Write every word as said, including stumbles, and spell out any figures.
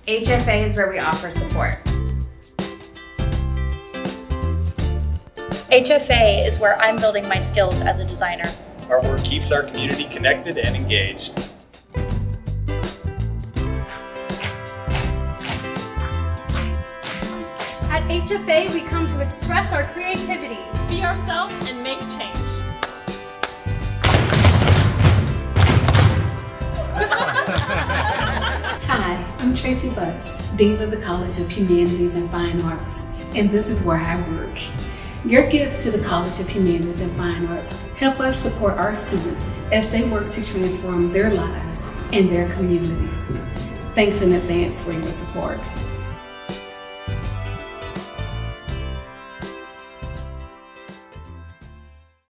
H F A is where we offer support. H F A is where I'm building my skills as a designer. Our work keeps our community connected and engaged. At H F A, we come to express our creativity, be ourselves, and make change. Hi, I'm Tracy Butts, Dean of the College of Humanities and Fine Arts, and this is where I work. Your gifts to the College of Humanities and Fine Arts help us support our students as they work to transform their lives and their communities. Thanks in advance for your support.